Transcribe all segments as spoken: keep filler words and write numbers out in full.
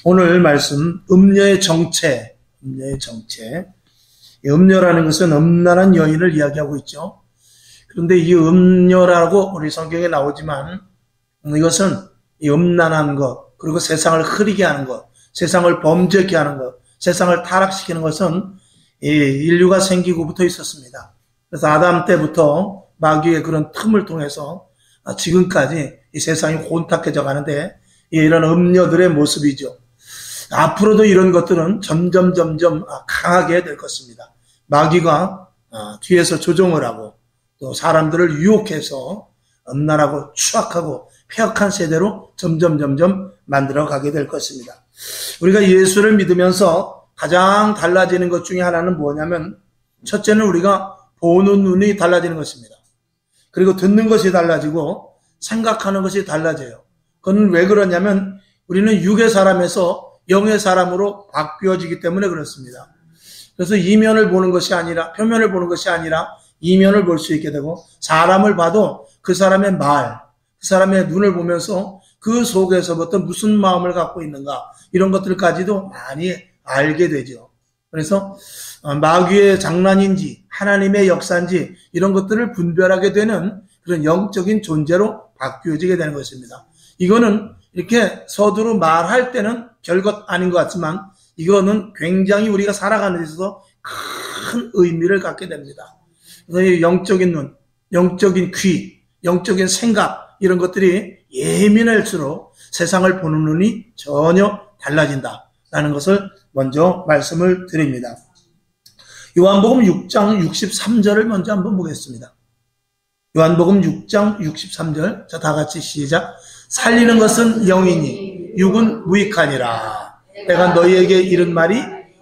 오늘 말씀 음녀의 정체, 음녀의 정체. 이 음녀라는 것은 음란한 여인을 이야기하고 있죠. 그런데 이 음녀라고 우리 성경에 나오지만 이것은 이 음란한 것, 그리고 세상을 흐리게 하는 것, 세상을 범죄케 하는 것, 세상을 타락시키는 것은 이 인류가 생기고부터 있었습니다. 그래서 아담 때부터 마귀의 그런 틈을 통해서 지금까지 이 세상이 혼탁해져 가는데 이런 음녀들의 모습이죠. 앞으로도 이런 것들은 점점 점점 강하게 될 것입니다. 마귀가 뒤에서 조종을 하고 또 사람들을 유혹해서 음란하고 추악하고 폐역한 세대로 점점 점점 만들어가게 될 것입니다. 우리가 예수를 믿으면서 가장 달라지는 것 중에 하나는 뭐냐면 첫째는 우리가 보는 눈이 달라지는 것입니다. 그리고 듣는 것이 달라지고 생각하는 것이 달라져요. 그건 왜 그러냐면 우리는 육의 사람에서 영의 사람으로 바뀌어지기 때문에 그렇습니다. 그래서 이면을 보는 것이 아니라 표면을 보는 것이 아니라 이면을 볼 수 있게 되고 사람을 봐도 그 사람의 말, 그 사람의 눈을 보면서 그 속에서부터 무슨 마음을 갖고 있는가 이런 것들까지도 많이 알게 되죠. 그래서 마귀의 장난인지 하나님의 역사인지 이런 것들을 분별하게 되는 그런 영적인 존재로 바뀌어지게 되는 것입니다. 이거는 이렇게 서두로 말할 때는 별것 아닌 것 같지만 이거는 굉장히 우리가 살아가는 데 있어서 큰 의미를 갖게 됩니다. 그래서 영적인 눈, 영적인 귀, 영적인 생각 이런 것들이 예민할수록 세상을 보는 눈이 전혀 달라진다라는 것을 먼저 말씀을 드립니다. 요한복음 육 장 육십삼 절을 먼저 한번 보겠습니다. 요한복음 육 장 육십삼 절, 자, 다 같이 시작. 살리는 것은 영이니 육은 무익하니라. 내가 너희에게 이른 말이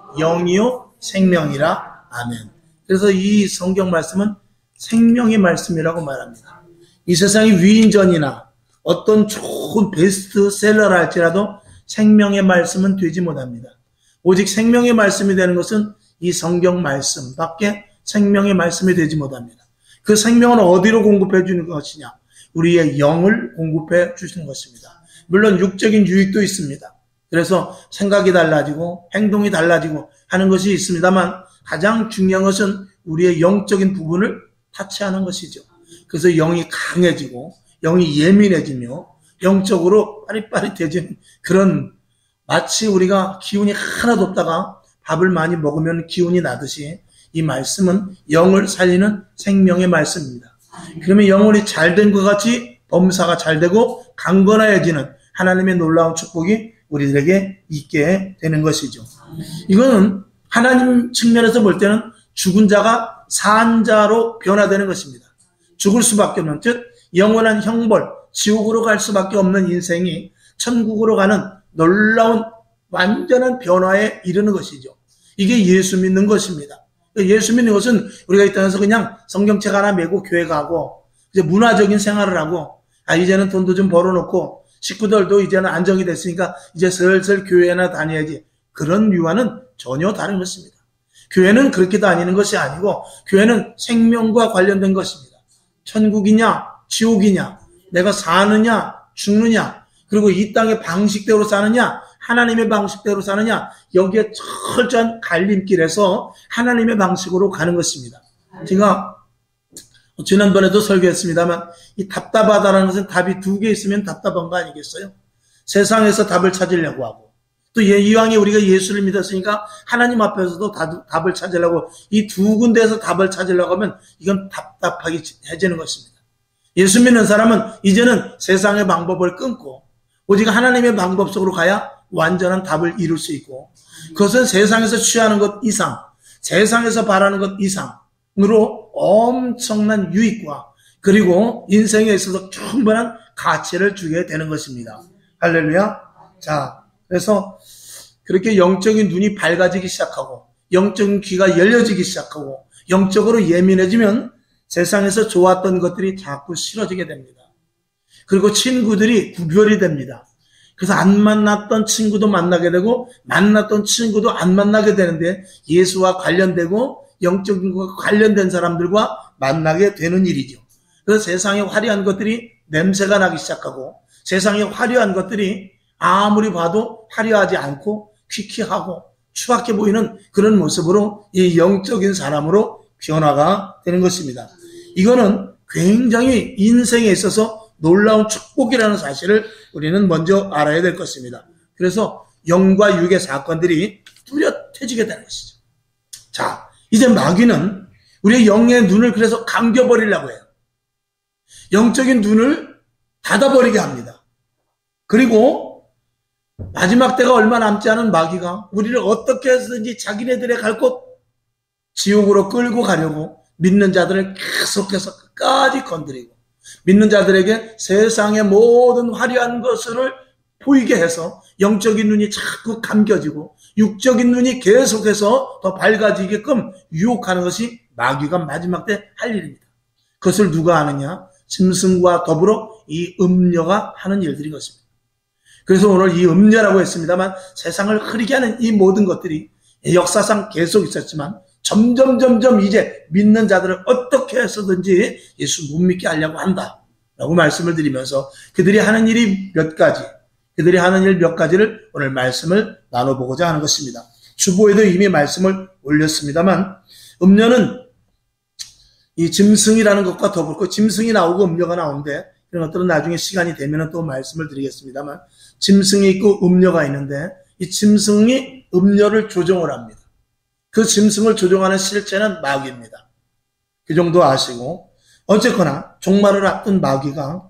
영이요 생명이라. 아멘. 그래서 이 성경 말씀은 생명의 말씀이라고 말합니다. 이 세상의 위인전이나 어떤 좋은 베스트셀러라 할지라도 생명의 말씀은 되지 못합니다. 오직 생명의 말씀이 되는 것은 이 성경 말씀밖에 생명의 말씀이 되지 못합니다. 그 생명은 어디로 공급해 주는 것이냐? 우리의 영을 공급해 주시는 것입니다. 물론 육적인 유익도 있습니다. 그래서 생각이 달라지고 행동이 달라지고 하는 것이 있습니다만 가장 중요한 것은 우리의 영적인 부분을 타치하는 것이죠. 그래서 영이 강해지고 영이 예민해지며 영적으로 빠릿빠릿해지는 그런, 마치 우리가 기운이 하나도 없다가 밥을 많이 먹으면 기운이 나듯이 이 말씀은 영을 살리는 생명의 말씀입니다. 그러면 영혼이 잘된 것 같이 범사가 잘되고 강건해지는 하나님의 놀라운 축복이 우리들에게 있게 되는 것이죠. 이거는 하나님 측면에서 볼 때는 죽은 자가 산 자로 변화되는 것입니다. 죽을 수밖에 없는, 즉 영원한 형벌, 지옥으로 갈 수밖에 없는 인생이 천국으로 가는 놀라운 완전한 변화에 이르는 것이죠. 이게 예수 믿는 것입니다. 예수 믿는 것은 우리가 이 땅에서 그냥 성경책 하나 메고 교회 가고 이제 문화적인 생활을 하고, 아 이제는 돈도 좀 벌어놓고 식구들도 이제는 안정이 됐으니까 이제 슬슬 교회나 다녀야지, 그런 유아는 전혀 다른 것입니다. 교회는 그렇게 다니는 것이 아니고 교회는 생명과 관련된 것입니다. 천국이냐 지옥이냐, 내가 사느냐 죽느냐, 그리고 이 땅의 방식대로 사느냐 하나님의 방식대로 사느냐, 여기에 철저한 갈림길에서 하나님의 방식으로 가는 것입니다. 제가 지난번에도 설교했습니다만 이 답답하다는 것은 답이 두 개 있으면 답답한 거 아니겠어요? 세상에서 답을 찾으려고 하고 또 이왕에 우리가 예수를 믿었으니까 하나님 앞에서도 답을 찾으려고, 이 두 군데에서 답을 찾으려고 하면 이건 답답하게 해지는 것입니다. 예수 믿는 사람은 이제는 세상의 방법을 끊고 오직 하나님의 방법 속으로 가야 완전한 답을 이룰 수 있고, 그것은 세상에서 취하는 것 이상, 세상에서 바라는 것 이상으로 엄청난 유익과 그리고 인생에 있어서 충분한 가치를 주게 되는 것입니다. 할렐루야. 자, 그래서 그렇게 영적인 눈이 밝아지기 시작하고 영적인 귀가 열려지기 시작하고 영적으로 예민해지면 세상에서 좋았던 것들이 자꾸 싫어지게 됩니다. 그리고 친구들이 구별이 됩니다. 그래서 안 만났던 친구도 만나게 되고 만났던 친구도 안 만나게 되는데, 예수와 관련되고 영적인 것과 관련된 사람들과 만나게 되는 일이죠. 그래서 세상에 화려한 것들이 냄새가 나기 시작하고 세상에 화려한 것들이 아무리 봐도 화려하지 않고 퀴퀴하고 추악해 보이는 그런 모습으로 이 영적인 사람으로 변화가 되는 것입니다. 이거는 굉장히 인생에 있어서 놀라운 축복이라는 사실을 우리는 먼저 알아야 될 것입니다. 그래서 영과 육의 사건들이 뚜렷해지게 되는 것이죠. 자, 이제 마귀는 우리의 영의 눈을 그래서 감겨버리려고 해요. 영적인 눈을 닫아버리게 합니다. 그리고 마지막 때가 얼마 남지 않은 마귀가 우리를 어떻게 해서든지 자기네들의 갈 곳 지옥으로 끌고 가려고 믿는 자들을 계속해서 끝까지 건드리고 믿는 자들에게 세상의 모든 화려한 것을 보이게 해서 영적인 눈이 자꾸 감겨지고 육적인 눈이 계속해서 더 밝아지게끔 유혹하는 것이 마귀가 마지막 때 할 일입니다. 그것을 누가 하느냐? 짐승과 더불어 이 음녀가 하는 일들인 것입니다. 그래서 오늘 이 음녀라고 했습니다만 세상을 흐리게 하는 이 모든 것들이 역사상 계속 있었지만 점점 점점 이제 믿는 자들을 어떻게 해서든지 예수 못 믿게 하려고 한다라고 말씀을 드리면서 그들이 하는 일이 몇 가지, 그들이 하는 일 몇 가지를 오늘 말씀을 나눠보고자 하는 것입니다. 주보에도 이미 말씀을 올렸습니다만 음녀는 이 짐승이라는 것과 더불고 짐승이 나오고 음녀가 나오는데 이런 것들은 나중에 시간이 되면 또 말씀을 드리겠습니다만 짐승이 있고 음녀가 있는데 이 짐승이 음녀를 조종을 합니다. 그 짐승을 조종하는 실체는 마귀입니다. 그 정도 아시고 어쨌거나 종말을 앞둔 마귀가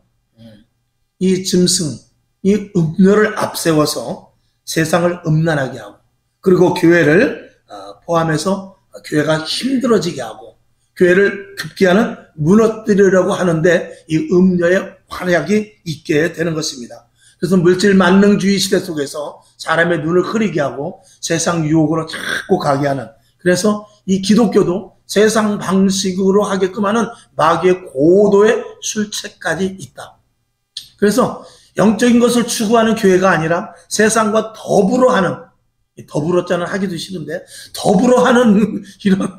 이 짐승, 이 음녀를 앞세워서 세상을 음란하게 하고 그리고 교회를 포함해서 교회가 힘들어지게 하고 교회를 급기야는 무너뜨리려고 하는데 이 음녀의 활약이 있게 되는 것입니다. 그래서 물질 만능주의 시대 속에서 사람의 눈을 흐리게 하고 세상 유혹으로 자꾸 가게 하는 그래서 이 기독교도 세상 방식으로 하게끔 하는 마귀의 고도의 술책까지 있다. 그래서 영적인 것을 추구하는 교회가 아니라 세상과 더불어 하는 더불어자는 하기도 싫은데 더불어 하는 이런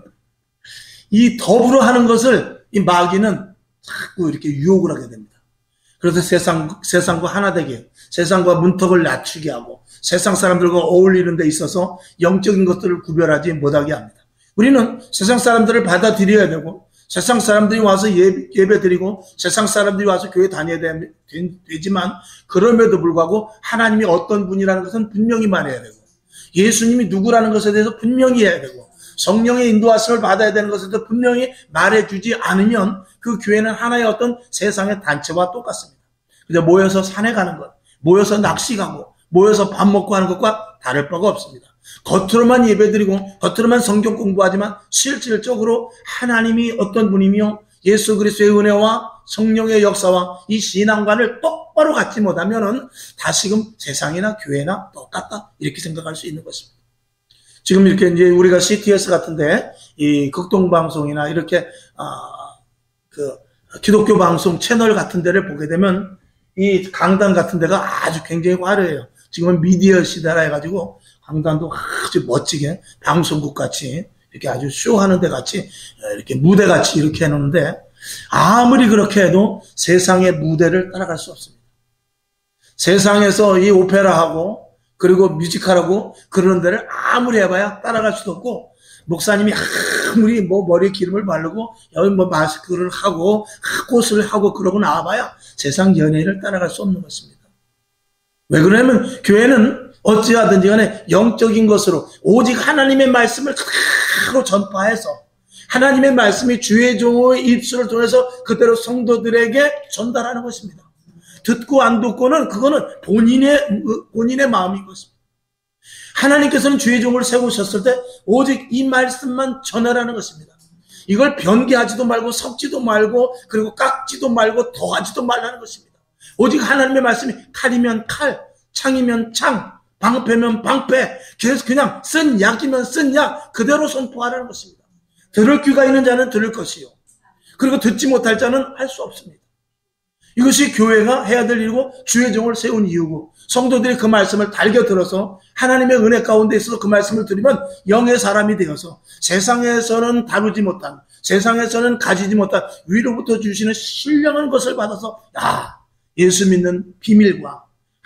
이 더불어 하는 것을 이 마귀는 자꾸 이렇게 유혹을 하게 됩니다. 그래서 세상, 세상과 하나 되게, 세상과 문턱을 낮추게 하고, 세상 사람들과 어울리는 데 있어서 영적인 것들을 구별하지 못하게 합니다. 우리는 세상 사람들을 받아들여야 되고, 세상 사람들이 와서 예배, 예배 드리고, 세상 사람들이 와서 교회 다녀야 되, 되지만, 그럼에도 불구하고 하나님이 어떤 분이라는 것은 분명히 말해야 되고, 예수님이 누구라는 것에 대해서 분명히 해야 되고, 성령의 인도하심을 받아야 되는 것에 대해서 분명히 말해주지 않으면 그 교회는 하나의 어떤 세상의 단체와 똑같습니다. 그저 모여서 산에 가는 것, 모여서 낚시 가고, 모여서 밥 먹고 하는 것과 다를 바가 없습니다. 겉으로만 예배드리고 겉으로만 성경 공부하지만 실질적으로 하나님이 어떤 분이며 예수 그리스도의 은혜와 성령의 역사와 이 신앙관을 똑바로 갖지 못하면은 다시금 세상이나 교회나 똑같다 이렇게 생각할 수 있는 것입니다. 지금 이렇게 이제 우리가 씨티에스 같은데 이 극동방송이나 이렇게 아, 그 기독교 방송 채널 같은 데를 보게 되면 이 강단 같은 데가 아주 굉장히 화려해요. 지금은 미디어 시대라 해가지고 강단도 아주 멋지게 방송국 같이 이렇게 아주 쇼하는 데 같이 이렇게 무대 같이 이렇게 해놓는데 아무리 그렇게 해도 세상의 무대를 따라갈 수 없습니다. 세상에서 이 오페라하고 그리고 뮤지컬하고 그런 데를 아무리 해봐야 따라갈 수도 없고 목사님이 아무리 뭐 머리에 기름을 바르고 여기 뭐 마스크를 하고 꽃을 하고 그러고 나와봐야 세상 연예인을 따라갈 수 없는 것입니다. 왜 그러냐면 교회는 어찌하든지 간에 영적인 것으로 오직 하나님의 말씀을 그대로 전파해서 하나님의 말씀이 주의 종의 입술을 통해서 그대로 성도들에게 전달하는 것입니다. 듣고 안 듣고는 그거는 본인의 본인의 마음인 것입니다. 하나님께서는 주의 종을 세우셨을 때 오직 이 말씀만 전하라는 것입니다. 이걸 변개하지도 말고 섞지도 말고 그리고 깎지도 말고 더하지도 말라는 것입니다. 오직 하나님의 말씀이 칼이면 칼, 창이면 창, 방패면 방패, 계속 그냥 쓴 약이면 쓴 약 그대로 선포하라는 것입니다. 들을 귀가 있는 자는 들을 것이요. 그리고 듣지 못할 자는 할 수 없습니다. 이것이 교회가 해야 될 일이고 주의 종을 세운 이유고 성도들이 그 말씀을 달겨 들어서 하나님의 은혜 가운데 있어서 그 말씀을 들으면 영의 사람이 되어서 세상에서는 다루지 못한 세상에서는 가지지 못한 위로부터 주시는 신령한 것을 받아서 야 예수 믿는 비밀과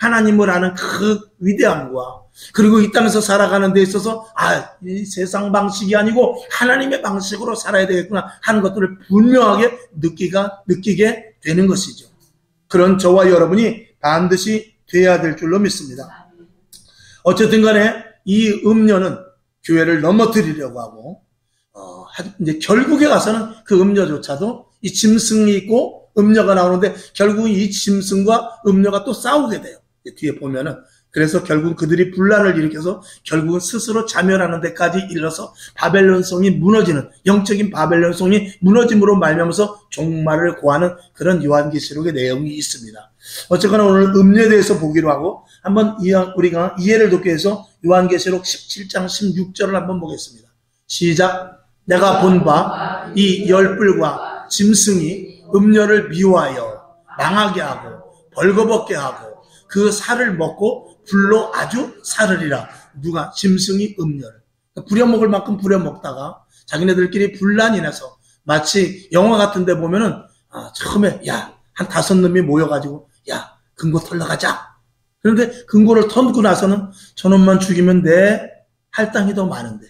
하나님을 아는 그 위대함과 그리고 이 땅에서 살아가는 데 있어서 아, 이 세상 방식이 아니고 하나님의 방식으로 살아야 되겠구나 하는 것들을 분명하게 느끼가, 느끼게 되는 것이죠. 그런 저와 여러분이 반드시 돼야 될 줄로 믿습니다. 어쨌든 간에 이 음료는 교회를 넘어뜨리려고 하고 어, 이제 결국에 가서는 그 음료조차도 이 짐승이 있고 음료가 나오는데 결국 이 짐승과 음료가 또 싸우게 돼요. 뒤에 보면은 그래서 결국 그들이 분란을 일으켜서 결국은 스스로 자멸하는 데까지 이르러서 바벨론성이 무너지는 영적인 바벨론성이 무너짐으로 말미암아서 종말을 고하는 그런 요한계시록의 내용이 있습니다. 어쨌거나 오늘 음료에 대해서 보기로 하고 한번 우리가 이해를 돕기 위해서 요한계시록 십칠 장 십육 절을 한번 보겠습니다. 시작. 내가 본 바 이 열불과 짐승이 음료를 미워하여 망하게 하고 벌거벗게 하고 그 살을 먹고 불로 아주 사르리라. 누가? 짐승이 음료를. 부려먹을 만큼 부려먹다가 자기네들끼리 분란이 나서 마치 영화 같은 데 보면은 아, 처음에 야, 한 다섯 놈이 모여가지고 야, 금고 털러 가자. 그런데 금고를 털고 나서는 저놈만 죽이면 내 할당이 더 많은데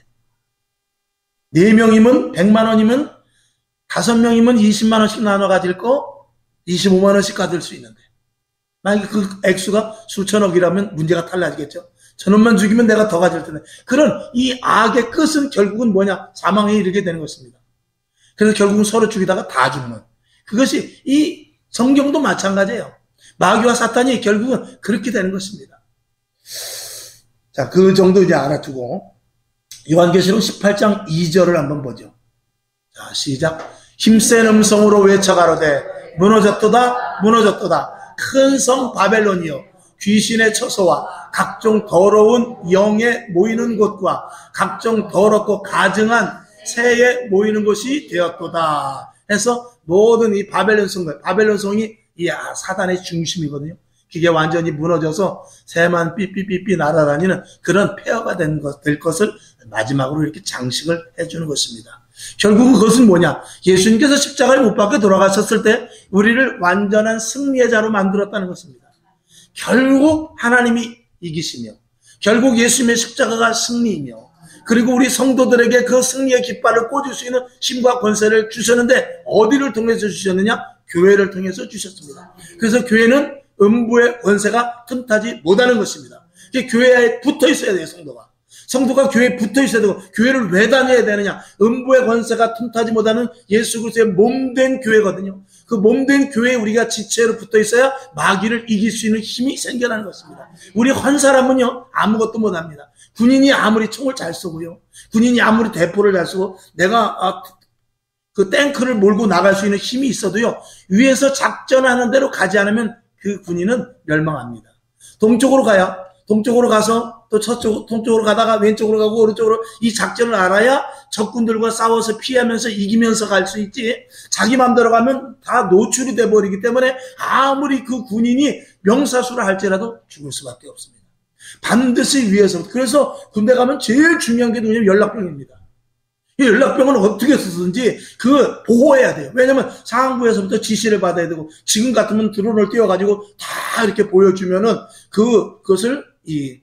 네 명이면 백만 원이면 다섯 명이면 이십만 원씩 나눠 가질 거 이십오만 원씩 가질 수 있는데 만약에 그 액수가 수천억이라면 문제가 달라지겠죠. 저놈만 죽이면 내가 더 가질 텐데. 그런 이 악의 끝은 결국은 뭐냐? 사망에 이르게 되는 것입니다. 그래서 결국은 서로 죽이다가 다 죽는. 그것이 이 성경도 마찬가지예요. 마귀와 사탄이 결국은 그렇게 되는 것입니다. 자, 그 정도 이제 알아두고 요한계시록 십팔 장 이 절을 한번 보죠. 자, 시작. 힘센 음성으로 외쳐가로되 무너졌도다 무너졌도다. 큰 성 바벨론이요 귀신의 처소와 각종 더러운 영에 모이는 곳과 각종 더럽고 가증한 새에 모이는 곳이 되었도다 해서 모든 이 바벨론 성, 바벨론 성이 이 사단의 중심이거든요. 그게 완전히 무너져서 새만 삐삐삐삐 날아다니는 그런 폐허가 된 것, 될 것을 마지막으로 이렇게 장식을 해주는 것입니다. 결국은 그것은 뭐냐? 예수님께서 십자가에 못 박혀 돌아가셨을 때 우리를 완전한 승리의 자로 만들었다는 것입니다. 결국 하나님이 이기시며 결국 예수님의 십자가가 승리이며 그리고 우리 성도들에게 그 승리의 깃발을 꽂을 수 있는 힘과 권세를 주셨는데 어디를 통해서 주셨느냐? 교회를 통해서 주셨습니다. 그래서 교회는 음부의 권세가 틈타지 못하는 것입니다. 교회에 붙어 있어야 돼요, 성도가. 성도가 교회에 붙어 있어야 되고, 교회를 왜 다녀야 되느냐? 음부의 권세가 틈타지 못하는 예수 그리스도의 몸된 교회거든요. 그 몸된 교회에 우리가 지체로 붙어 있어야 마귀를 이길 수 있는 힘이 생겨나는 것입니다. 우리 한 사람은요, 아무것도 못합니다. 군인이 아무리 총을 잘 쏘고요, 군인이 아무리 대포를 잘 쏘고, 내가 아, 그 탱크를 몰고 나갈 수 있는 힘이 있어도요, 위에서 작전하는 대로 가지 않으면 그 군인은 멸망합니다. 동쪽으로 가야, 동쪽으로 가서 또 저쪽, 동쪽으로 가다가 왼쪽으로 가고 오른쪽으로 이 작전을 알아야 적군들과 싸워서 피하면서 이기면서 갈 수 있지. 자기 맘대로 가면 다 노출이 돼버리기 때문에 아무리 그 군인이 명사수를 할지라도 죽을 수밖에 없습니다. 반드시 위에서. 그래서 군대 가면 제일 중요한 게 뭐냐면 연락병입니다. 이 연락병은 어떻게 쓰든지 그 보호해야 돼요. 왜냐면 상황부에서부터 지시를 받아야 되고 지금 같으면 드론을 띄워가지고 다 이렇게 보여주면은 그, 그것을 이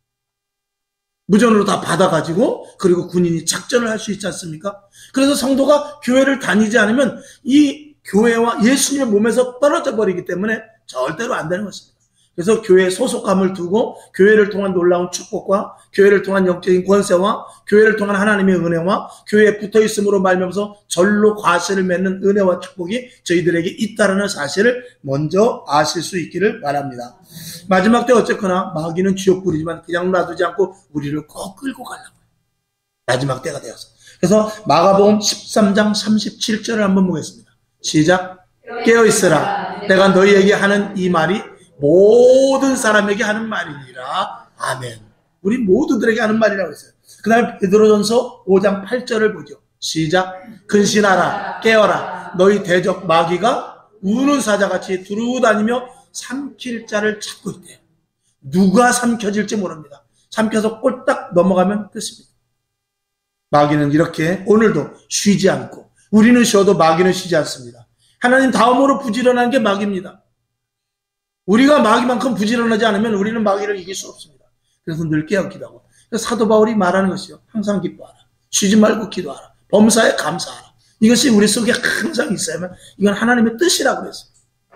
무전으로 다 받아가지고 그리고 군인이 작전을 할 수 있지 않습니까? 그래서 성도가 교회를 다니지 않으면 이 교회와 예수님의 몸에서 떨어져 버리기 때문에 절대로 안 되는 것입니다. 그래서 교회에 소속감을 두고 교회를 통한 놀라운 축복과 교회를 통한 영적인 권세와 교회를 통한 하나님의 은혜와 교회에 붙어있음으로 말미암아서 절로 과실을 맺는 은혜와 축복이 저희들에게 있다는 사실을 먼저 아실 수 있기를 바랍니다. 마지막 때 어쨌거나 마귀는 지옥불이지만 그냥 놔두지 않고 우리를 꼭 끌고 가려고 해요. 마지막 때가 되어서. 그래서 마가복음 십삼 장 삼십칠 절을 한번 보겠습니다. 시작. 깨어있으라. 내가 너희에게 하는 이 말이 모든 사람에게 하는 말이니라. 아멘. 우리 모두들에게 하는 말이라고 했어요. 그 다음에 베드로전서 오 장 팔 절을 보죠. 시작. 근신하라. 깨어라. 너희 대적 마귀가 우는 사자같이 두루 다니며 삼킬 자를 찾고 있대요. 누가 삼켜질지 모릅니다. 삼켜서 꼴딱 넘어가면 끝입니다. 마귀는 이렇게 오늘도 쉬지 않고 우리는 쉬어도 마귀는 쉬지 않습니다. 하나님 다음으로 부지런한 게 마귀입니다. 우리가 마귀만큼 부지런하지 않으면 우리는 마귀를 이길 수 없습니다. 그래서 늘 깨어 기도하고. 그래서 사도 바울이 말하는 것이요. 항상 기뻐하라. 쉬지 말고 기도하라. 범사에 감사하라. 이것이 우리 속에 항상 있어야만 이건 하나님의 뜻이라고 그랬어요.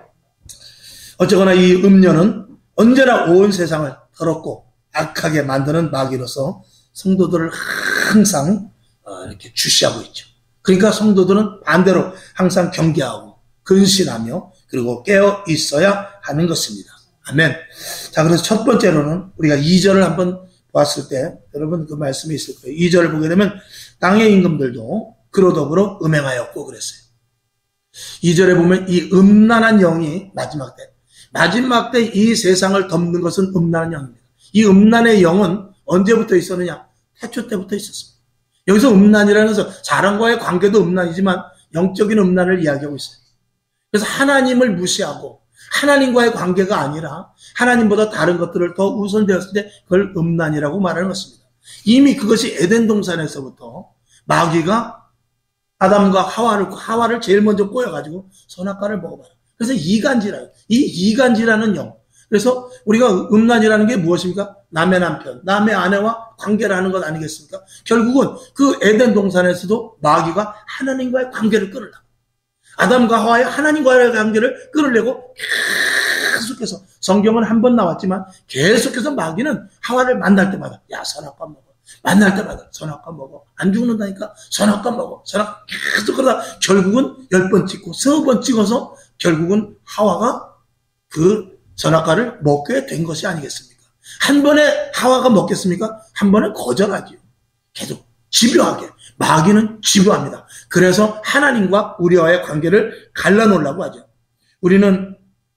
어쨌거나 이 음녀는 언제나 온 세상을 더럽고 악하게 만드는 마귀로서 성도들을 항상 이렇게 주시하고 있죠. 그러니까 성도들은 반대로 항상 경계하고 근신하며 그리고 깨어 있어야 하는 것입니다. 아멘. 자, 그래서 첫 번째로는 우리가 이 절을 한번 보았을 때 여러분 그 말씀이 있을 거예요. 이 절을 보게 되면 땅의 임금들도 그로 더불어 음행하였고 그랬어요. 이 절에 보면 이 음란한 영이 마지막 때 마지막 때 이 세상을 덮는 것은 음란한 영입니다. 이 음란의 영은 언제부터 있었느냐? 태초 때부터 있었습니다. 여기서 음란이라는 것은 사람과의 관계도 음란이지만 영적인 음란을 이야기하고 있어요. 그래서 하나님을 무시하고 하나님과의 관계가 아니라 하나님보다 다른 것들을 더 우선되었을 때 그걸 음란이라고 말하는 것입니다. 이미 그것이 에덴 동산에서부터 마귀가 아담과 하와를 하와를 제일 먼저 꼬여가지고 선악과를 먹어봐라. 그래서 이간질이라요. 이 이간질하는 영. 그래서 우리가 음란이라는 게 무엇입니까? 남의 남편, 남의 아내와 관계를 하는 것 아니겠습니까? 결국은 그 에덴 동산에서도 마귀가 하나님과의 관계를 끊으려고. 아담과 하와의 하나님과의 관계를 끊으려고 계속해서 성경은 한 번 나왔지만 계속해서 마귀는 하와를 만날 때마다 야 선악과 먹어. 만날 때마다 선악과 먹어. 안 죽는다니까 선악과 먹어. 선악 계속 그러다 결국은 열 번 찍고 서너 번 찍어서 결국은 하와가 그 선악과를 먹게 된 것이 아니겠습니까? 한 번에 하와가 먹겠습니까? 한 번에 거절하지요. 계속 집요하게. 마귀는 집요합니다. 그래서 하나님과 우리와의 관계를 갈라놓으려고 하죠. 우리는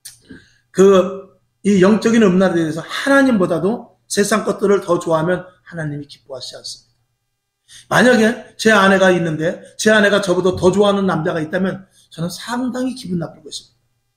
그 이 영적인 음란에 대해서 하나님보다도 세상 것들을 더 좋아하면 하나님이 기뻐하시지 않습니다. 만약에 제 아내가 있는데 제 아내가 저보다 더 좋아하는 남자가 있다면 저는 상당히 기분 나쁠 것입니다.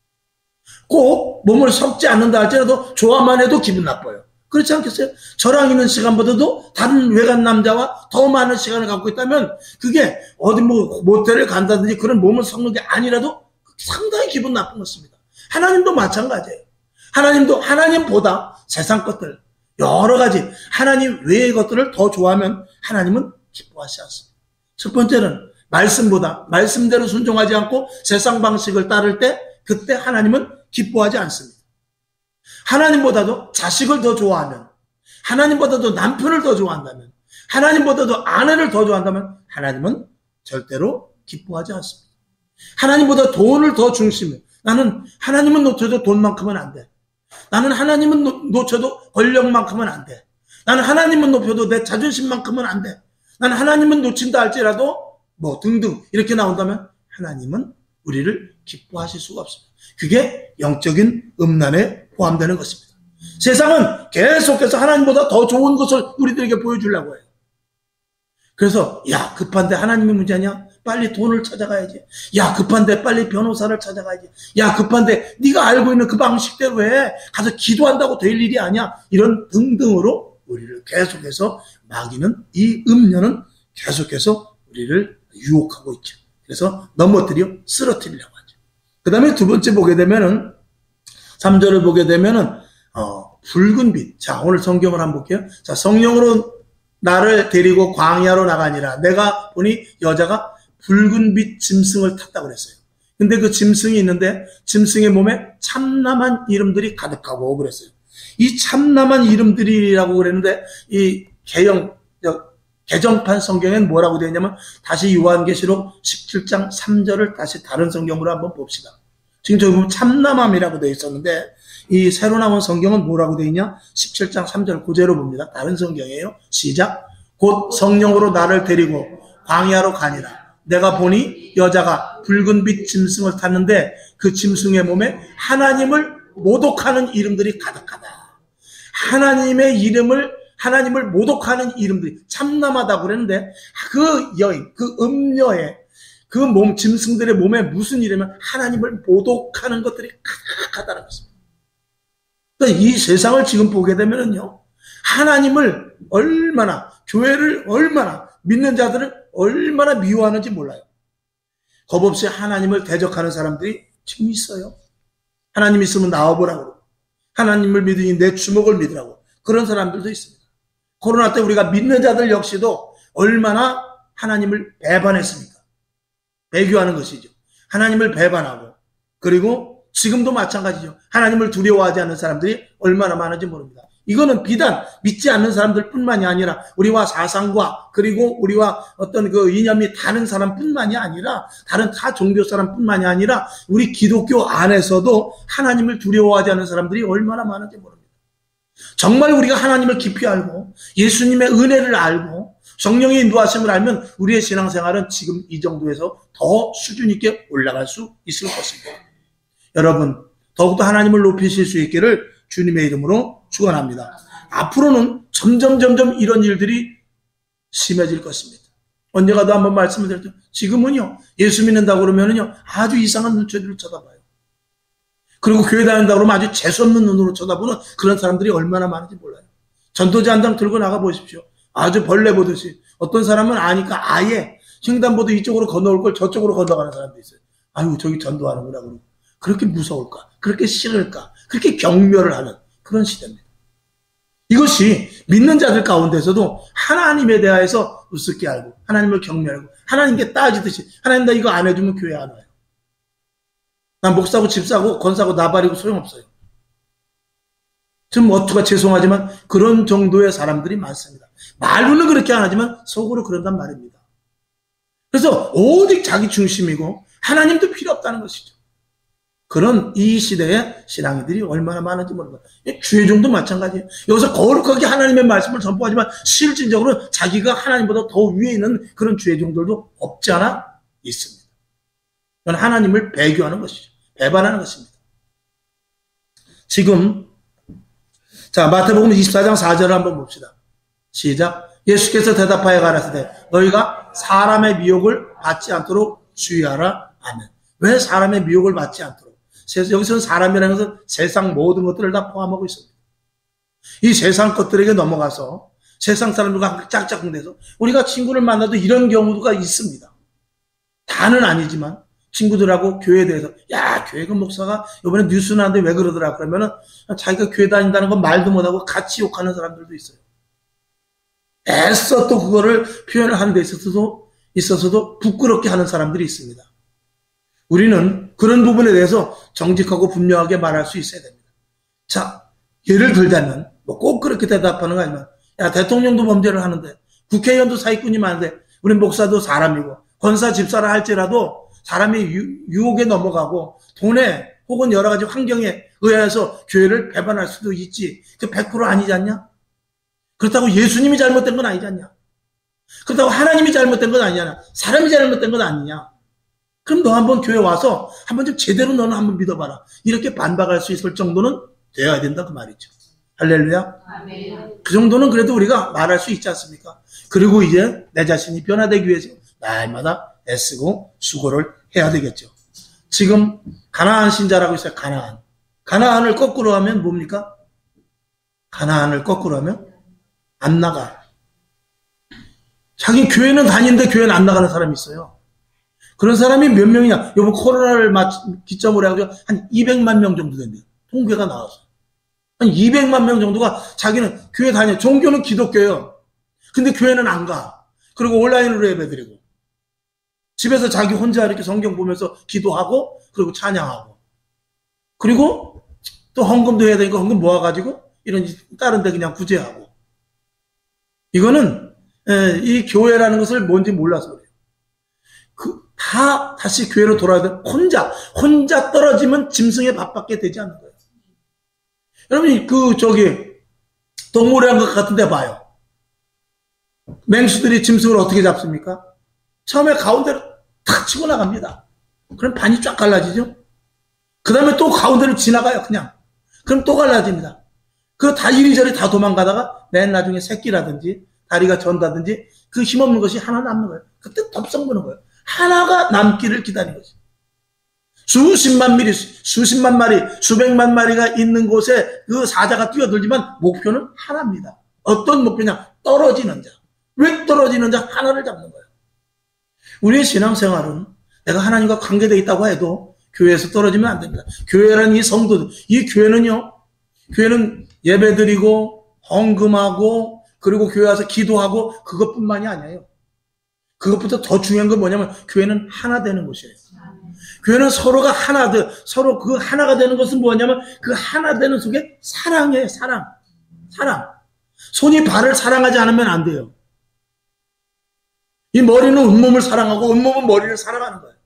꼭 몸을 섞지 않는다 할지라도 좋아만 해도 기분 나빠요. 그렇지 않겠어요? 저랑 있는 시간보다도 다른 외간 남자와 더 많은 시간을 갖고 있다면 그게 어디 뭐 모텔을 간다든지 그런 몸을 섞는 게 아니라도 상당히 기분 나쁜 것입니다. 하나님도 마찬가지예요. 하나님도 하나님보다 세상 것들 여러 가지 하나님 외의 것들을 더 좋아하면 하나님은 기뻐하지 않습니다. 첫 번째는 말씀보다 말씀대로 순종하지 않고 세상 방식을 따를 때 그때 하나님은 기뻐하지 않습니다. 하나님보다도 자식을 더 좋아하면 하나님보다도 남편을 더 좋아한다면 하나님보다도 아내를 더 좋아한다면 하나님은 절대로 기뻐하지 않습니다. 하나님보다 돈을 더 중심해. 나는 하나님은 놓쳐도 돈만큼은 안 돼. 나는 하나님은 놓쳐도 권력만큼은 안 돼. 나는 하나님은 높여도 내 자존심만큼은 안 돼. 나는 하나님은 놓친다 할지라도 뭐 등등 이렇게 나온다면 하나님은 우리를 기뻐하실 수가 없습니다. 그게 영적인 음란에 포함되는 것입니다. 세상은 계속해서 하나님보다 더 좋은 것을 우리들에게 보여주려고 해요. 그래서 야 급한데 하나님이 문제냐? 빨리 돈을 찾아가야지. 야 급한데 빨리 변호사를 찾아가야지. 야 급한데 네가 알고 있는 그 방식대로 해. 가서 기도한다고 될 일이 아니야. 이런 등등으로 우리를 계속해서 마귀는 이 음녀는 계속해서 우리를 유혹하고 있죠. 그래서 넘어뜨려 쓰러뜨리려고 하죠. 그 다음에 두 번째 보게 되면은 삼 절을 보게 되면은 어, 붉은 빛. 자 오늘 성경을 한번 볼게요. 자 성령으로 나를 데리고 광야로 나가니라. 내가 보니 여자가 붉은 빛 짐승을 탔다고 그랬어요. 근데 그 짐승이 있는데 짐승의 몸에 참남한 이름들이 가득하고 그랬어요. 이 참남한 이름들이라고 그랬는데 이 개영 개정판 성경엔 뭐라고 되어 있냐면 다시 요한계시록 십칠 장 삼 절을 다시 다른 성경으로 한번 봅시다. 지금 저기 보면 참남함이라고 되어 있었는데 이 새로 나온 성경은 뭐라고 되어 있냐? 십칠 장 삼 절 그대로 봅니다. 다른 성경이에요. 시작. 곧 성령으로 나를 데리고 광야로 가니라. 내가 보니 여자가 붉은 빛 짐승을 탔는데 그 짐승의 몸에 하나님을 모독하는 이름들이 가득하다. 하나님의 이름을 하나님을 모독하는 이름들이 참남하다고 그랬는데 그 여인, 그 음녀의 그 몸 짐승들의 몸에 무슨 이름이면 하나님을 모독하는 것들이 가득하다는 것입니다. 그러니까 이 세상을 지금 보게 되면은요 하나님을 얼마나 교회를 얼마나 믿는 자들을 얼마나 미워하는지 몰라요. 겁없이 하나님을 대적하는 사람들이 지금 있어요. 하나님 있으면 나와보라고 그러고 하나님을 믿으니 내 주먹을 믿으라고. 그런 사람들도 있습니다. 코로나 때 우리가 믿는 자들 역시도 얼마나 하나님을 배반했습니까? 배교하는 것이죠. 하나님을 배반하고, 그리고 지금도 마찬가지죠. 하나님을 두려워하지 않는 사람들이 얼마나 많은지 모릅니다. 이거는 비단 믿지 않는 사람들 뿐만이 아니라 우리와 사상과 그리고 우리와 어떤 그 이념이 다른 사람뿐만이 아니라 다른 타 종교 사람뿐만이 아니라 우리 기독교 안에서도 하나님을 두려워하지 않는 사람들이 얼마나 많은지 모릅니다. 정말 우리가 하나님을 깊이 알고 예수님의 은혜를 알고 성령의 인도하심을 알면 우리의 신앙생활은 지금 이 정도에서 더 수준 있게 올라갈 수 있을 것입니다. 여러분, 더욱더 하나님을 높이실 수 있기를 주님의 이름으로 축원합니다. 앞으로는 점점 점점 이런 일들이 심해질 것입니다. 언제가도 한번 말씀을 드렸죠. 지금은요, 예수 믿는다고 그러면은요, 아주 이상한 눈초리로 쳐다봐요. 그리고 교회 다닌다고 그러면 아주 재수없는 눈으로 쳐다보는 그런 사람들이 얼마나 많은지 몰라요. 전도지 한 장 들고 나가 보십시오. 아주 벌레 보듯이. 어떤 사람은 아니까 아예 횡단보도 이쪽으로 건너올 걸 저쪽으로 건너가는 사람도 있어요. 아유, 저기 전도하는구나 그러고. 그렇게 무서울까? 그렇게 싫을까? 그렇게 경멸을 하는 그런 시대입니다. 이것이 믿는 자들 가운데서도 하나님에 대하여서 우습게 알고 하나님을 경멸하고 하나님께 따지듯이 하나님 나 이거 안 해주면 교회 안 와요. 난 목사고 집사고 권사고 나발이고 소용없어요. 좀 어투가 죄송하지만 그런 정도의 사람들이 많습니다. 말로는 그렇게 안 하지만 속으로 그런단 말입니다. 그래서 오직 자기 중심이고 하나님도 필요 없다는 것이죠. 그런 이 시대의 신앙인들이 얼마나 많은지 모릅니다. 주의종도 마찬가지예요. 여기서 거룩하게 하나님의 말씀을 선포하지만 실질적으로 자기가 하나님보다 더 위에 있는 그런 주의종들도 없지 않아 있습니다. 그건 하나님을 배교하는 것이죠. 배반하는 것입니다. 지금 자 마태복음 이십사 장 사 절을 한번 봅시다. 시작. 예수께서 대답하여 가라사대 너희가 사람의 미혹을 받지 않도록 주의하라. 아멘. 왜 사람의 미혹을 받지 않도록? 여기서는 사람이라는 것은 세상 모든 것들을 다 포함하고 있습니다. 이 세상 것들에게 넘어가서 세상 사람들과 짝짝꿍돼서 우리가 친구를 만나도 이런 경우가 있습니다. 다는 아니지만 친구들하고 교회에 대해서 야 교회 그 목사가 이번에 뉴스 나는데 왜 그러더라 그러면은 자기가 교회 다닌다는 건 말도 못하고 같이 욕하는 사람들도 있어요. 애써 또 그거를 표현을 하는 데 있어서도 있어서도 부끄럽게 하는 사람들이 있습니다. 우리는 그런 부분에 대해서 정직하고 분명하게 말할 수 있어야 됩니다. 자, 예를 들자면 뭐 꼭 그렇게 대답하는 거 아니면 야 대통령도 범죄를 하는데 국회의원도 사기꾼이 많은데 우리 목사도 사람이고 권사 집사라 할지라도 사람이 유, 유혹에 넘어가고 돈에 혹은 여러 가지 환경에 의해서 교회를 배반할 수도 있지. 그 백 퍼센트 아니지 않냐? 그렇다고 예수님이 잘못된 건 아니지 않냐? 그렇다고 하나님이 잘못된 건 아니잖아. 사람이 잘못된 건 아니냐? 그럼 너 한번 교회 와서 한번 좀 제대로 너는 한번 믿어봐라. 이렇게 반박할 수 있을 정도는 되어야 된다 그 말이죠. 할렐루야. 아멘. 그 정도는 그래도 우리가 말할 수 있지 않습니까? 그리고 이제 내 자신이 변화되기 위해서 날마다 애쓰고 수고를 해야 되겠죠. 지금 가나안 신자라고 있어요. 가나안. 가나안을 거꾸로 하면 뭡니까? 가나안을 거꾸로 하면 안 나가. 자기 교회는 다니는데 교회는 안 나가는 사람이 있어요. 그런 사람이 몇 명이냐? 요번 코로나를 기점으로 해가지고 한 이백만 명 정도 됩니다. 통계가 나와서. 한 이백만 명 정도가 자기는 교회 다녀. 종교는 기독교예요. 근데 교회는 안 가. 그리고 온라인으로 예배드리고. 집에서 자기 혼자 이렇게 성경 보면서 기도하고, 그리고 찬양하고. 그리고 또 헌금도 해야 되니까 헌금 모아가지고, 이런, 다른 데 그냥 구제하고. 이거는, 에, 이 교회라는 것을 뭔지 몰라서 그래요. 그, 다 다시 교회로 돌아야 돼. 혼자, 혼자 떨어지면 짐승의 밥밖에 되지 않는 거예요. 여러분, 그, 저기, 동물의 것 같은 데 봐요. 맹수들이 짐승을 어떻게 잡습니까? 처음에 가운데로 탁 치고 나갑니다. 그럼 반이 쫙 갈라지죠? 그 다음에 또 가운데로 지나가요, 그냥. 그럼 또 갈라집니다. 그 다 이리저리 다 도망가다가 맨 나중에 새끼라든지 다리가 전다든지 그 힘없는 것이 하나 남는 거예요. 그때 덥석 무는 거예요. 하나가 남기를 기다리는 거죠. 수십만 미리, 수십만 마리, 수백만 마리가 있는 곳에 그 사자가 뛰어들지만 목표는 하나입니다. 어떤 목표냐? 떨어지는 자. 왜 떨어지는 자? 하나를 잡는 거예요. 우리의 신앙생활은 내가 하나님과 관계되어 있다고 해도 교회에서 떨어지면 안 됩니다. 교회라는 이 성도들, 이 교회는요, 교회는 예배드리고 헌금하고 그리고 교회 와서 기도하고 그것뿐만이 아니에요. 그것보다 더 중요한 건 뭐냐면 교회는 하나 되는 곳이에요. 교회는 서로가 하나 돼, 서로 그 하나가 되는 것은 뭐냐면 그 하나 되는 속에 사랑이에요. 사랑. 사랑. 손이 발을 사랑하지 않으면 안 돼요. 이 머리는 온몸을 사랑하고 온몸은 머리를 사랑하는 거예요.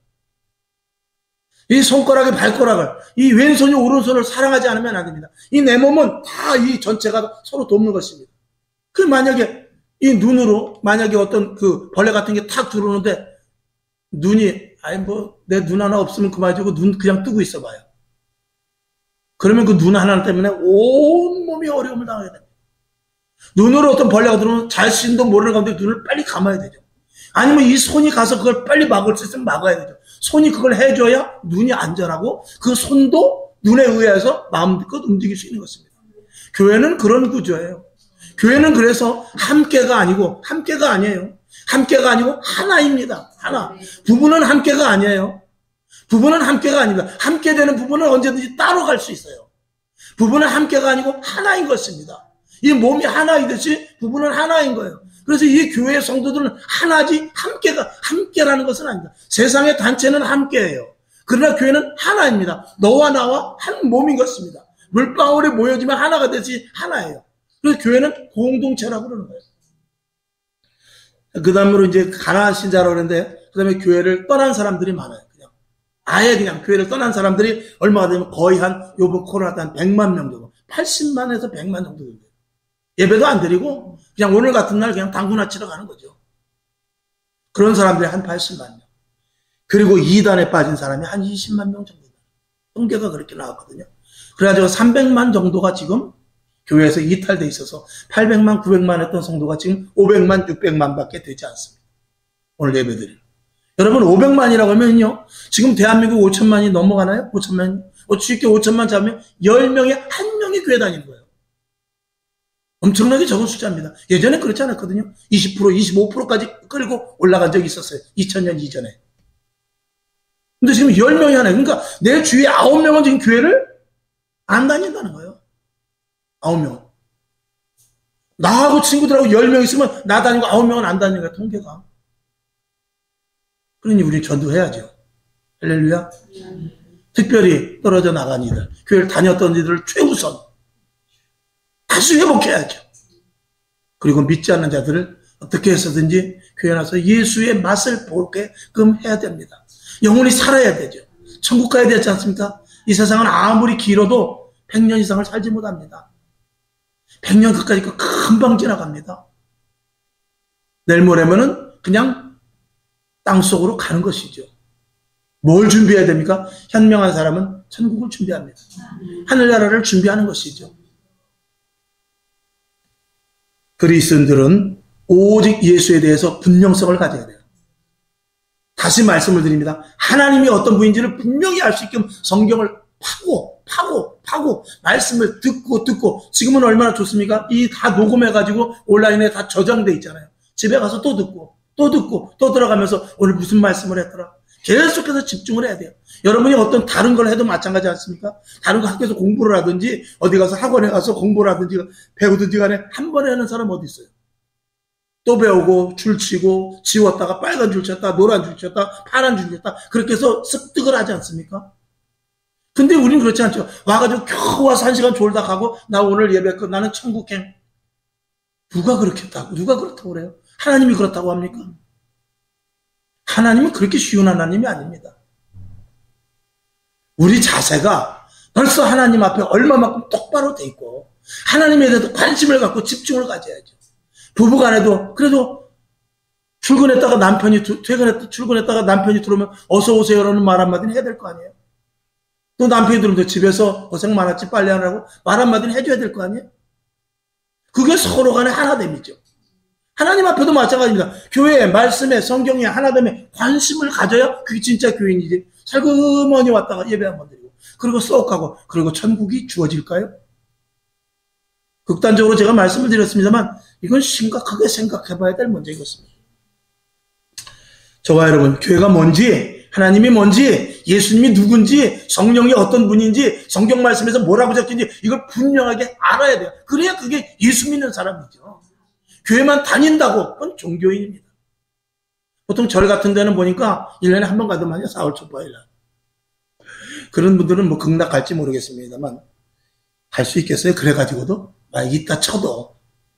이 손가락이 발가락을, 이 왼손이 오른손을 사랑하지 않으면 안 됩니다. 이 내 몸은 다 이 전체가 서로 돕는 것입니다. 그 만약에 이 눈으로 만약에 어떤 그 벌레 같은 게 탁 들어오는데 눈이 아니 뭐 내 눈 하나 없으면 그만이고 눈 그냥 뜨고 있어봐요. 그러면 그 눈 하나 때문에 온 몸이 어려움을 당하게 됩니다. 눈으로 어떤 벌레가 들어오면 자신도 모르는 가운데 눈을 빨리 감아야 되죠. 아니면 이 손이 가서 그걸 빨리 막을 수 있으면 막아야 되죠. 손이 그걸 해줘야 눈이 안전하고 그 손도 눈에 의해서 마음껏 움직일 수 있는 것입니다. 교회는 그런 구조예요. 교회는 그래서 함께가 아니고 함께가 아니에요. 함께가 아니고 하나입니다. 하나. 부부는 함께가 아니에요. 부부는 함께가 아닙니다. 함께 되는 부부는 언제든지 따로 갈 수 있어요. 부부는 함께가 아니고 하나인 것입니다. 이 몸이 하나이듯이 부부는 하나인 거예요. 그래서 이 교회의 성도들은 하나지 함께가 함께라는 것은 아닙니다. 세상의 단체는 함께예요. 그러나 교회는 하나입니다. 너와 나와 한 몸인 것입니다. 물방울이 모여지면 하나가 되지 하나예요. 그래서 교회는 공동체라고 그러는 거예요. 그 다음으로 이제 가나안 신자라고 그러는데 그 다음에 교회를 떠난 사람들이 많아요. 그냥 아예 그냥 교회를 떠난 사람들이 얼마가 되면 거의 한 요번 코로나 때 한 백만 명 정도, 팔십만에서 백만 정도 된대요. 예배도 안 드리고 그냥 오늘 같은 날 그냥 당구나 치러 가는 거죠. 그런 사람들이 한 팔십만 명. 그리고 이단에 빠진 사람이 한 이십만 명 정도. 통계가 그렇게 나왔거든요. 그래가지고 삼백만 정도가 지금 교회에서 이탈돼 있어서 팔백만, 구백만 했던 성도가 지금 오백만, 육백만 밖에 되지 않습니다. 오늘 예배드리는. 여러분 오백만이라고 하면요. 지금 대한민국 오천만이 넘어가나요? 오천만. 쉽게 오천만 잡으면 열 명에 한 명이 교회 다니는 거예요. 엄청나게 적은 숫자입니다. 예전에 그렇지 않았거든요. 이십 퍼센트, 이십오 퍼센트까지 끌고 올라간 적이 있었어요. 이천 년 이전에. 근데 지금 열 명이 하나요. 그러니까 내 주위에 아홉 명은 지금 교회를 안 다닌다는 거예요. 아홉 명. 나하고 친구들하고 열 명 있으면 나 다니고 아홉 명은 안 다니는 거야, 통계가. 그러니 우리 전도해야죠. 할렐루야. 음. 특별히 떨어져 나간 이들, 교회를 다녔던 이들을 최우선 다시 회복해야죠. 그리고 믿지 않는 자들을 어떻게 해서든지 교회 나서 예수의 맛을 보게끔 해야 됩니다. 영혼이 살아야 되죠. 천국 가야 되지 않습니까? 이 세상은 아무리 길어도 백 년 이상을 살지 못합니다. 백 년 끝까지 금방 지나갑니다. 내일 모레면은 그냥 땅속으로 가는 것이죠. 뭘 준비해야 됩니까? 현명한 사람은 천국을 준비합니다. 하늘나라를 준비하는 것이죠. 그리스도인들은 오직 예수에 대해서 분명성을 가져야 돼요. 다시 말씀을 드립니다. 하나님이 어떤 분인지를 분명히 알 수 있게끔 성경을 파고 파고 파고 말씀을 듣고 듣고 지금은 얼마나 좋습니까? 이 다 녹음해가지고 온라인에 다 저장돼 있잖아요. 집에 가서 또 듣고 또 듣고 또 들어가면서 오늘 무슨 말씀을 했더라. 계속해서 집중을 해야 돼요. 여러분이 어떤 다른 걸 해도 마찬가지 않습니까? 다른 거 학교에서 공부를 하든지 어디 가서 학원에 가서 공부를 하든지 배우든지 간에 한 번에 하는 사람 어디 있어요? 또 배우고 줄 치고 지웠다가 빨간 줄 쳤다 노란 줄 쳤다 파란 줄 쳤다 그렇게 해서 습득을 하지 않습니까? 근데 우리는 그렇지 않죠. 와가지고 겨우 와서 한 시간 졸다 가고 나 오늘 예배했고 나는 천국행. 누가 그렇게 했다고? 누가 그렇다고 그래요? 하나님이 그렇다고 합니까? 하나님은 그렇게 쉬운 하나님이 아닙니다. 우리 자세가 벌써 하나님 앞에 얼마만큼 똑바로 돼 있고 하나님에 대해서 관심을 갖고 집중을 가져야죠. 부부간에도 그래도 출근했다가 남편이 퇴근했다 출근했다가 남편이 들어오면 어서 오세요라는 말 한마디는 해야 될 거 아니에요. 또 남편이 들어오면 집에서 고생 많았지 빨리 하라고 말 한마디는 해줘야 될 거 아니에요. 그게 서로 간의 하나됨이죠. 하나님 앞에도 마찬가지입니다. 교회에 말씀에 성경에 하나됨에 관심을 가져야 그게 진짜 교인이지. 살그머니 왔다가 예배 한번 드리고 그리고 쏙 가고 그리고 천국이 주어질까요? 극단적으로 제가 말씀을 드렸습니다만 이건 심각하게 생각해 봐야 될 문제인 것입니다. 저와 여러분 교회가 뭔지 하나님이 뭔지, 예수님이 누군지, 성령이 어떤 분인지, 성경 말씀에서 뭐라고 적힌지 이걸 분명하게 알아야 돼요. 그래야 그게 예수 믿는 사람이죠. 교회만 다닌다고 그건 종교인입니다. 보통 절 같은 데는 보니까 일 년에 한 번 가더만요. 사월 초보일 날. 그런 분들은 뭐 극락 갈지 모르겠습니다만 갈 수 있겠어요? 그래가지고도? 아, 있다 쳐도.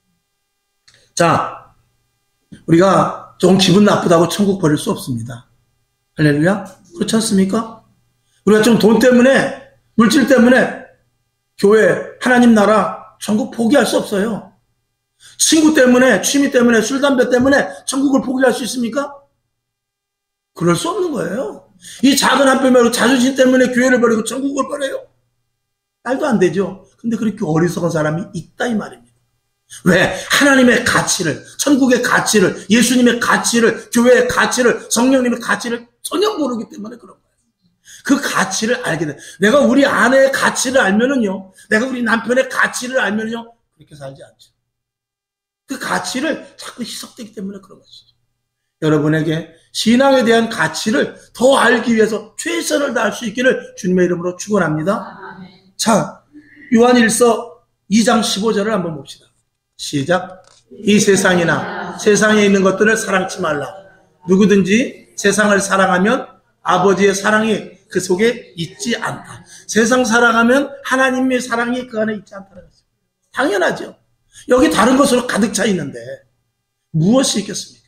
자, 우리가 좀 기분 나쁘다고 천국 버릴 수 없습니다. 할렐루야? 그렇지 않습니까? 우리가 좀 돈 때문에, 물질 때문에 교회, 하나님 나라, 천국 포기할 수 없어요. 친구 때문에, 취미 때문에, 술, 담배 때문에 천국을 포기할 수 있습니까? 그럴 수 없는 거예요. 이 작은 한 뼘으로 자존심 때문에 교회를 버리고 천국을 버려요? 말도 안 되죠. 근데 그렇게 어리석은 사람이 있다 이 말입니다. 왜? 하나님의 가치를, 천국의 가치를, 예수님의 가치를, 교회의 가치를, 성령님의 가치를 전혀 모르기 때문에 그런 거예요. 그 가치를 알게 돼. 내가 우리 아내의 가치를 알면은요, 내가 우리 남편의 가치를 알면은요, 그렇게 살지 않죠. 그 가치를 자꾸 희석되기 때문에 그런 것이죠. 여러분에게 신앙에 대한 가치를 더 알기 위해서 최선을 다할 수 있기를 주님의 이름으로 축원합니다. 자, 요한일서 이 장 십오 절을 한번 봅시다. 시작. 이 세상이나 세상에 있는 것들을 사랑치 말라. 누구든지 세상을 사랑하면 아버지의 사랑이 그 속에 있지 않다. 세상 사랑하면 하나님의 사랑이 그 안에 있지 않다는 것입니다. 당연하죠. 여기 다른 것으로 가득 차 있는데 무엇이 있겠습니까?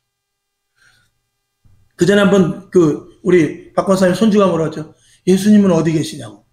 그 전에 한번 그 우리 박 권사님 손주가 뭐라 하죠? 예수님은 어디 계시냐고.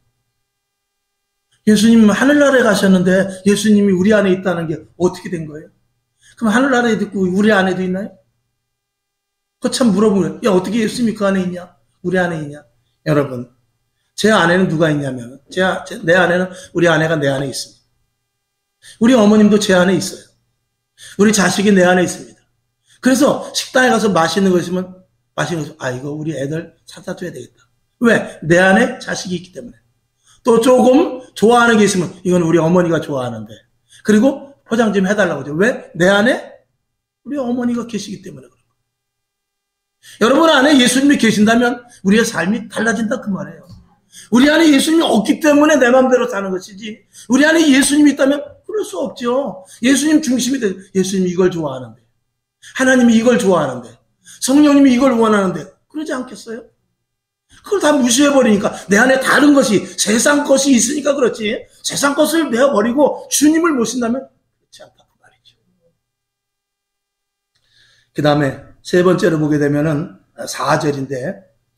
예수님은 하늘나라에 가셨는데 예수님이 우리 안에 있다는 게 어떻게 된 거예요? 그럼 하늘나라에 있고 우리 안에도 있나요? 그거 참 물어보면, 야, 어떻게 예수님이 그 안에 있냐? 우리 안에 있냐? 여러분, 제 안에는 누가 있냐면, 제, 내 안에는 우리 아내가 내 안에 있습니다. 우리 어머님도 제 안에 있어요. 우리 자식이 내 안에 있습니다. 그래서 식당에 가서 맛있는 거 있으면, 맛있는 거 있으면, 아, 이거 우리 애들 사다 줘야 되겠다. 왜? 내 안에 자식이 있기 때문에. 또 조금 좋아하는 게 있으면, 이건 우리 어머니가 좋아하는데. 그리고 포장 좀 해달라고 하죠. 왜? 내 안에 우리 어머니가 계시기 때문에 그래요. 여러분 안에 예수님이 계신다면 우리의 삶이 달라진다 그 말이에요. 우리 안에 예수님이 없기 때문에 내 마음대로 사는 것이지, 우리 안에 예수님이 있다면 그럴 수 없죠. 예수님 중심이 돼. 예수님이 이걸 좋아하는데, 하나님이 이걸 좋아하는데, 성령님이 이걸 원하는데 그러지 않겠어요? 그걸 다 무시해버리니까 내 안에 다른 것이, 세상 것이 있으니까 그렇지, 세상 것을 내어버리고 주님을 모신다면 그렇지 않다 그 말이죠. 그 다음에 세 번째로 보게 되면은 사 절인데,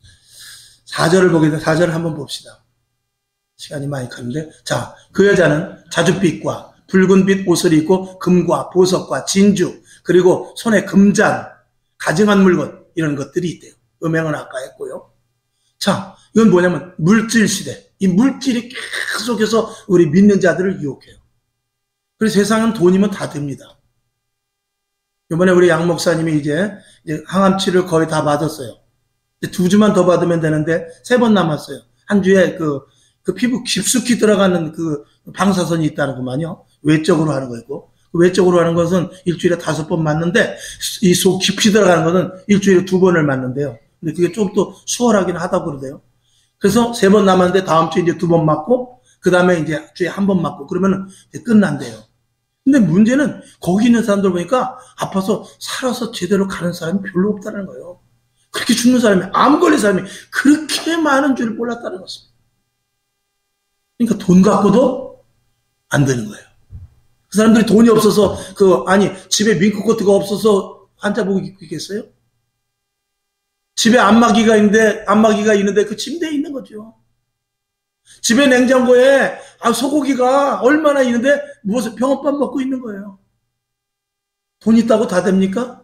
사 절을 보게 되면 사 절을 한번 봅시다. 시간이 많이 가는데, 자, 그 여자는 자줏빛과 붉은빛 옷을 입고 금과 보석과 진주, 그리고 손에 금잔, 가증한 물건, 이런 것들이 있대요. 음행은 아까 했고요. 자, 이건 뭐냐면 물질 시대. 이 물질이 계속해서 우리 믿는 자들을 유혹해요. 그래서 세상은 돈이면 다 됩니다. 이번에 우리 양 목사님이 이제, 이제 항암치를 거의 다 받았어요. 두 주만 더 받으면 되는데 세 번 남았어요. 한 주에 그, 그 피부 깊숙이 들어가는 그 방사선이 있다는구만요. 외적으로 하는 거 있고, 그 외적으로 하는 것은 일주일에 다섯 번 맞는데, 이 속 깊이 들어가는 것은 일주일에 두 번을 맞는데요. 근데 그게 좀 또 수월하긴 하다고 그러대요. 그래서 세 번 남았는데 다음 주에 이제 두 번 맞고, 그 다음에 이제 주에 한 번 맞고, 그러면 이제 끝난대요. 근데 문제는 거기 있는 사람들 보니까 아파서 살아서 제대로 가는 사람이 별로 없다는 거예요. 그렇게 죽는 사람이, 암 걸린 사람이 그렇게 많은 줄을 몰랐다는 것입니다. 그러니까 돈 갖고도 안 되는 거예요. 그 사람들이 돈이 없어서, 그, 아니, 집에 밍크코트가 없어서 환자복 입고 있겠어요? 집에 안마기가 있는데, 안마기가 있는데 그 침대에 있는 거죠. 집에 냉장고에 아, 소고기가 얼마나 있는데 무엇을 병원밥 먹고 있는 거예요. 돈 있다고 다 됩니까?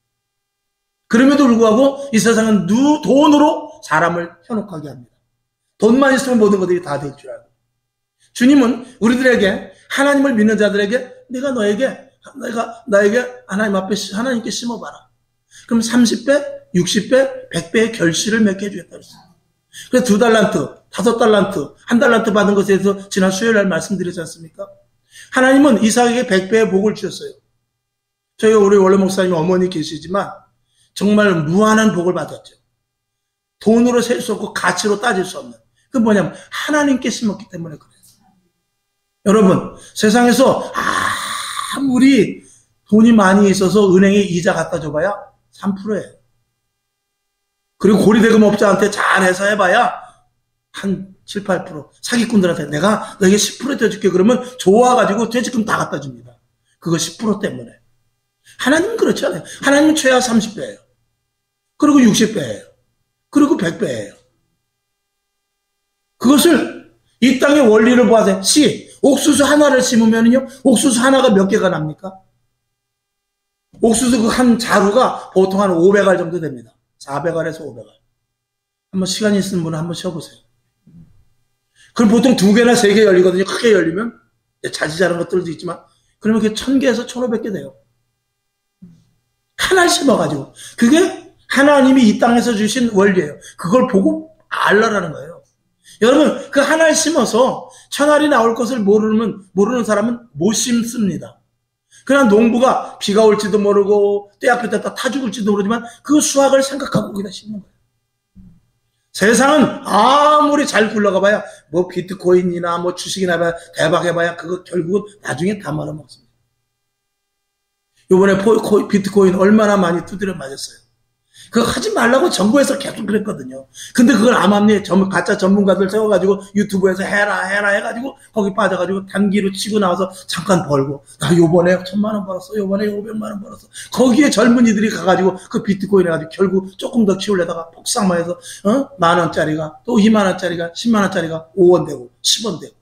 그럼에도 불구하고 이 세상은 누, 돈으로 사람을 현혹하게 합니다. 돈만 있으면 모든 것들이 다 될 줄 알고. 주님은 우리들에게, 하나님을 믿는 자들에게, 내가 너에게, 내가 나에게 하나님 앞에 하나님께 심어봐라. 그럼 삼십 배, 육십 배, 백 배의 결실을 맺게 해주겠다 그랬어요. 그래서 두 달란트, 다섯 달란트, 한 달란트 받은 것에 대해서 지난 수요일 날 말씀드렸지 않습니까? 하나님은 이삭에게 백 배의 복을 주셨어요. 저희가 우리 원래 목사님 어머니 계시지만 정말 무한한 복을 받았죠. 돈으로 셀 수 없고 가치로 따질 수 없는. 그건 뭐냐면 하나님께 심었기 때문에 그래요. 여러분, 세상에서 아무리 돈이 많이 있어서 은행에 이자 갖다 줘봐야 삼 퍼센트예요. 그리고 고리대금업자한테 잘해서 해봐야 한 칠, 팔 퍼센트. 사기꾼들한테 내가 너에게 십 퍼센트 해줄게 그러면 좋아가지고 퇴직금 다 갖다 줍니다. 그거 십 퍼센트 때문에. 하나님은 그렇지 않아요. 하나님은 최하 삼십 배예요. 그리고 육십 배예요. 그리고 백 배예요. 그것을 이 땅의 원리를 보아서 씨, 옥수수 하나를 심으면요, 옥수수 하나가 몇 개가 납니까? 옥수수 그 한 자루가 보통 한 오백 알 정도 됩니다. 사백 알에서 오백 알. 한번 시간이 있는 분은 한번 쉬어보세요. 그럼 보통 두 개나 세 개 열리거든요. 크게 열리면. 자지 자른 것들도 있지만. 그러면 그게 천 개에서 천오백 개 돼요. 하나를 심어가지고. 그게 하나님이 이 땅에서 주신 원리예요. 그걸 보고 알라라는 거예요. 여러분, 그 하나를 심어서 천알이 나올 것을 모르는, 모르는 사람은 못 심습니다. 그냥 농부가 비가 올지도 모르고 때 앞에 다 타 죽을지도 모르지만 그 수확을 생각하고 거기다 심는 거예요. 세상은 아무리 잘 굴러가봐야 뭐 비트코인이나 뭐 주식이나 봐야 대박 해봐야 그거 결국은 나중에 다 말아먹습니다. 요번에 비트코인 얼마나 많이 두드려 맞았어요. 그거 하지 말라고 정부에서 계속 그랬거든요. 근데 그걸 암암리에 가짜 전문가들 세워가지고 유튜브에서 해라 해라 해가지고 거기 빠져가지고 단기로 치고 나와서 잠깐 벌고 나 요번에 천만 원 벌었어, 요번에 오백만 원 벌었어. 거기에 젊은이들이 가가지고 그 비트코인 해가지고 결국 조금 더 키우려다가 폭삭만 해서 어? 만 원짜리가 또 이만 원짜리가 십만 원짜리가 오 원 되고 십 원 되고.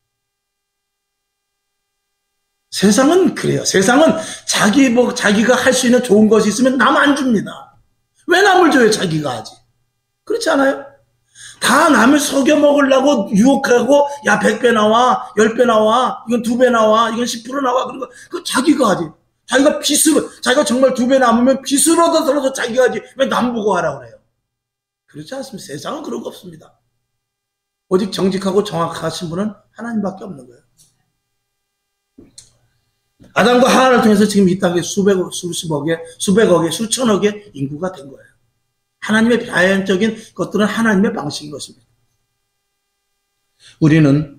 세상은 그래요. 세상은 자기 뭐 자기가 할 수 있는 좋은 것이 있으면 남 안 줍니다. 왜 남을 줘요? 자기가 하지. 그렇지 않아요? 다 남을 속여 먹으려고 유혹하고 야 백 배 나와, 십 배 나와, 이건 두 배 나와, 이건 십 퍼센트 나와. 그런 거 그 자기가 하지. 자기가 빚으로 자기가 정말 두 배 남으면 빚을 얻어서라도 자기가 하지. 왜 남 보고 하라고 그래요? 그렇지 않습니다. 세상은 그런 거 없습니다. 오직 정직하고 정확하신 분은 하나님밖에 없는 거예요. 아담과 하나를 통해서 지금 이 땅에 수백, 수십억의, 수백억의, 수천억의 인구가 된 거예요. 하나님의 자연적인 것들은 하나님의 방식인 것입니다. 우리는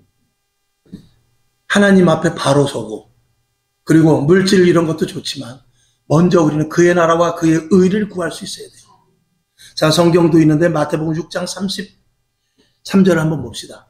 하나님 앞에 바로 서고, 그리고 물질 이런 것도 좋지만, 먼저 우리는 그의 나라와 그의 의를 구할 수 있어야 돼요. 자, 성경도 있는데 마태복음 육 장 삼십삼 절 한번 봅시다.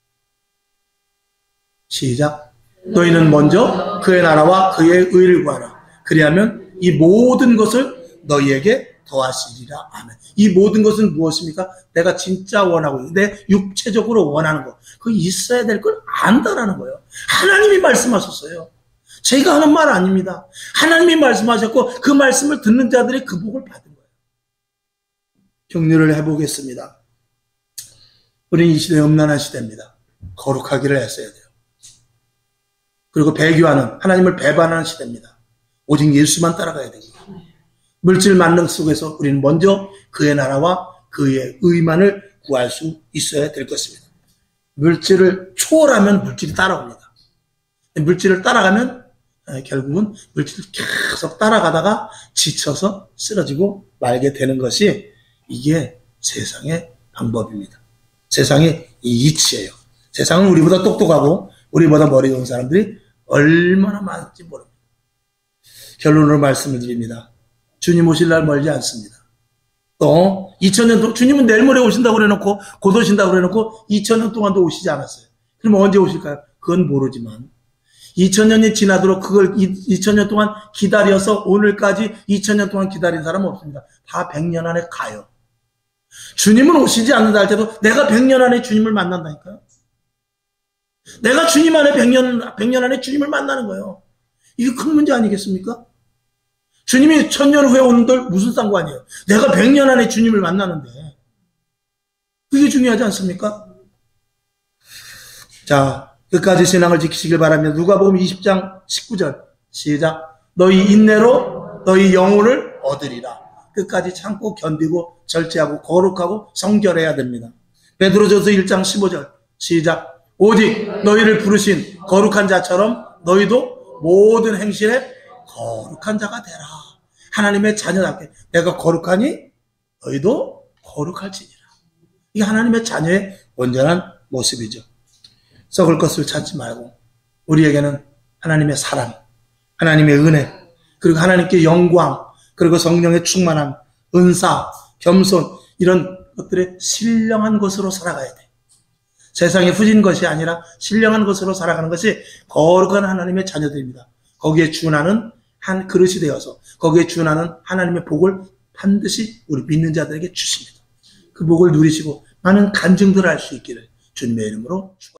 시작. 너희는 먼저 그의 나라와 그의 의를 구하라. 그리하면 이 모든 것을 너희에게 더하시리라. 아멘. 이 모든 것은 무엇입니까? 내가 진짜 원하고 내 육체적으로 원하는 것. 그거 있어야 될 걸 안다라는 거예요. 하나님이 말씀하셨어요. 제가 하는 말 아닙니다. 하나님이 말씀하셨고 그 말씀을 듣는 자들이 그 복을 받은 거예요. 격려를 해보겠습니다. 우리는 이 시대에 음란한 시대입니다. 거룩하기를 애써야 돼요. 그리고 배교하는, 하나님을 배반하는 시대입니다. 오직 예수만 따라가야 됩니다. 물질 만능 속에서 우리는 먼저 그의 나라와 그의 의만을 구할 수 있어야 될 것입니다. 물질을 초월하면 물질이 따라옵니다. 물질을 따라가면 결국은 물질을 계속 따라가다가 지쳐서 쓰러지고 말게 되는 것이 이게 세상의 방법입니다. 세상의 이치예요. 세상은 우리보다 똑똑하고 우리보다 머리 좋은 사람들이 얼마나 많은지 모릅니다. 결론으로 말씀을 드립니다. 주님 오실 날 멀지 않습니다. 또 이천 년 동안 주님은 내일 모레 오신다고 그래놓고 곧 오신다고 그래놓고 이천 년 동안도 오시지 않았어요. 그럼 언제 오실까요? 그건 모르지만 이천 년이 지나도록 그걸 이천 년 동안 기다려서 오늘까지 이천 년 동안 기다린 사람은 없습니다. 다 백 년 안에 가요. 주님은 오시지 않는다 할 때도 내가 백 년 안에 주님을 만난다니까요. 내가 주님 안에 백 년, 백 년 안에 주님을 만나는 거예요. 이게 큰 문제 아니겠습니까? 주님이 천년 후에 오는들 무슨 상관이에요? 내가 백 년 안에 주님을 만나는데. 그게 중요하지 않습니까? 자, 끝까지 신앙을 지키시길 바랍니다. 누가복음 이십 장 십구 절 시작. 너희 인내로 너희 영혼을 얻으리라. 끝까지 참고 견디고 절제하고 거룩하고 성결해야 됩니다. 베드로전서 일 장 십오 절 시작. 오직 너희를 부르신 거룩한 자처럼 너희도 모든 행실에 거룩한 자가 되라. 하나님의 자녀답게 내가 거룩하니 너희도 거룩할지니라. 이게 하나님의 자녀의 온전한 모습이죠. 썩을 것을 찾지 말고 우리에게는 하나님의 사랑, 하나님의 은혜, 그리고 하나님께 영광, 그리고 성령의 충만함, 은사, 겸손 이런 것들의 신령한 것으로 살아가야 돼. 세상에 후진 것이 아니라 신령한 것으로 살아가는 것이 거룩한 하나님의 자녀들입니다. 거기에 준하는 한 그릇이 되어서 거기에 준하는 하나님의 복을 반드시 우리 믿는 자들에게 주십니다. 그 복을 누리시고 많은 간증들을 할 수 있기를 주님의 이름으로 축원합니다.